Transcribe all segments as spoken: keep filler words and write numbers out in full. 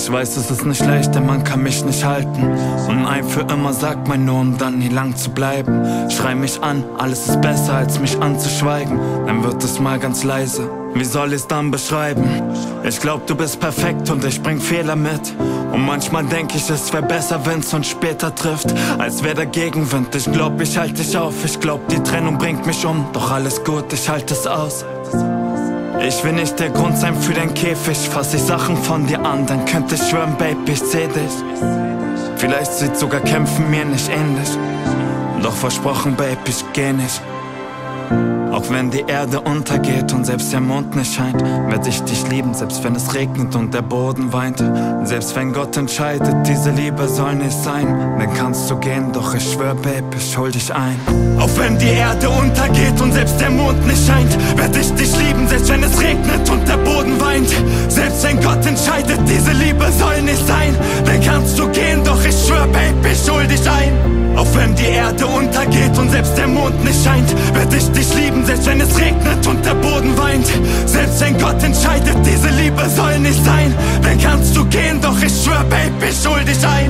Ich weiß, es ist nicht leicht, denn man kann mich nicht halten. Und ein für immer sagt man nur, um dann nie lang zu bleiben. Schrei mich an, alles ist besser, als mich anzuschweigen. Dann wird es mal ganz leise, wie soll ich's dann beschreiben? Ich glaub, du bist perfekt und ich bring Fehler mit. Und manchmal denk ich, es wär besser, wenn's uns später trifft, als wär der Gegenwind. Ich glaub, ich halt dich auf, ich glaub, die Trennung bringt mich um. Doch alles gut, ich halt es aus. Ich will nicht der Grund sein für den Käfig. Fass ich Sachen von dir an, dann könnte ich schwören, Baby, ich seh dich. Vielleicht sieht sogar Kämpfen mir nicht ähnlich. Doch versprochen, Baby, ich geh nicht. Auch wenn die Erde untergeht und selbst der Mond nicht scheint, werd ich dich lieben, selbst wenn es regnet und der Boden weint. Selbst wenn Gott entscheidet, diese Liebe soll nicht sein, dann kannst du gehen, doch ich schwör, Baby, ich hol dich ein. Auch wenn die Erde untergeht und selbst der Mond nicht scheint, werd ich dich lieben, selbst wenn es regnet und der Boden weint. Selbst wenn Gott entscheidet, diese Liebe soll nicht sein, dann kannst du gehen, doch ich schwör, Baby, ich hol dich ein. Auch wenn die Erde untergeht und selbst der Mond nicht scheint, werd ich dich lieben, selbst wenn es regnet und der Boden weint. Selbst wenn Gott entscheidet, diese Liebe soll nicht sein, dann kannst du gehen, doch ich schwör, Baby, ich hol dich ein.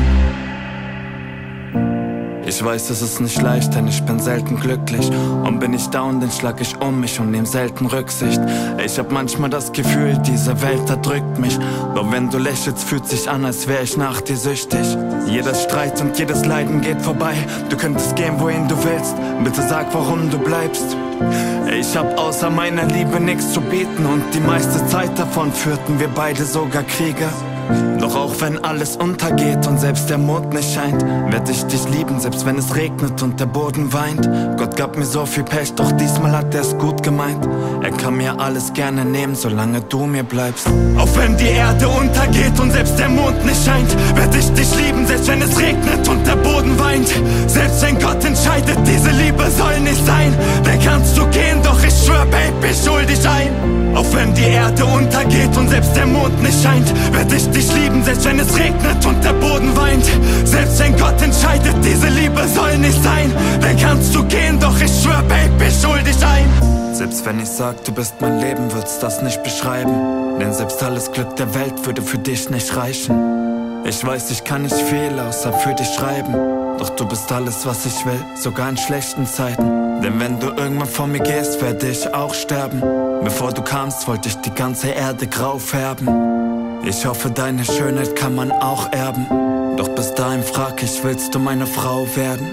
Ich weiß, es ist nicht leicht, denn ich bin selten glücklich. Und bin ich down, dann schlag ich um mich und nehm selten Rücksicht. Ich hab manchmal das Gefühl, diese Welt erdrückt mich. Doch wenn du lächelst, fühlt sich an, als wär ich nach dir süchtig. Jeder Streit und jedes Leiden geht vorbei. Du könntest gehen, wohin du willst. Bitte sag, warum du bleibst. Ich hab außer meiner Liebe nichts zu bieten. Und die meiste Zeit davon führten wir beide sogar Kriege. Doch auch wenn alles untergeht und selbst der Mond nicht scheint, werd ich dich lieben, selbst wenn es regnet und der Boden weint. Gott gab mir so viel Pech, doch diesmal hat er's gut gemeint. Er kann mir alles gerne nehmen, solange du mir bleibst. Auch wenn die Erde untergeht und selbst der Mond nicht scheint, werd ich dich lieben, selbst wenn es regnet und der Boden weint. Selbst wenn Gott entscheidet, diese Liebe soll nicht sein, dann kannst du gehen, doch ich schwör, Baby, ich hol dich ein. Auch wenn die Erde untergeht und selbst der Mond nicht scheint, werd ich dich lieben, selbst wenn es regnet und der Boden weint. Selbst wenn Gott entscheidet, diese Liebe soll nicht sein, dann kannst du gehen, doch ich schwör, Baby, ich hol dich ein. Selbst wenn ich sag, du bist mein Leben, würd's das nicht beschreiben. Denn selbst alles Glück der Welt würde für dich nicht reichen. Ich weiß, ich kann nicht viel außer für dich schreiben. Doch du bist alles, was ich will, sogar in schlechten Zeiten. Denn wenn du irgendwann von mir gehst, werde ich auch sterben. Bevor du kamst, wollte ich die ganze Erde grau färben. Ich hoffe, deine Schönheit kann man auch erben. Doch bis dahin frag ich, willst du meine Frau werden?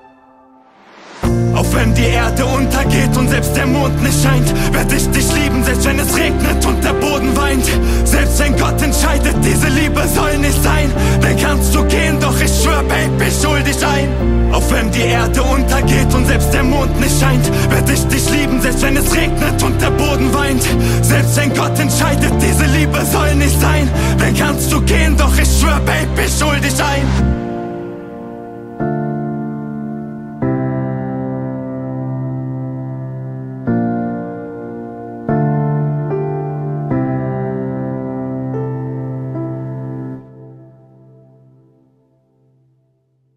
Auch wenn die Erde untergeht und selbst der Mond nicht scheint, werd ich dich lieben, selbst wenn es regnet und der Boden weint. Selbst wenn Gott entscheidet, diese Liebe soll nicht sein, dann kannst du gehen, doch ich schwör, Baby, ich hol dich ein. Auch wenn die Erde untergeht und selbst der Mond nicht scheint, werd ich dich lieben, selbst wenn es regnet und der Boden weint. Selbst wenn Gott entscheidet, diese Liebe soll nicht sein, dann kannst du gehen, doch ich schwör, Baby, ich hol dich ein.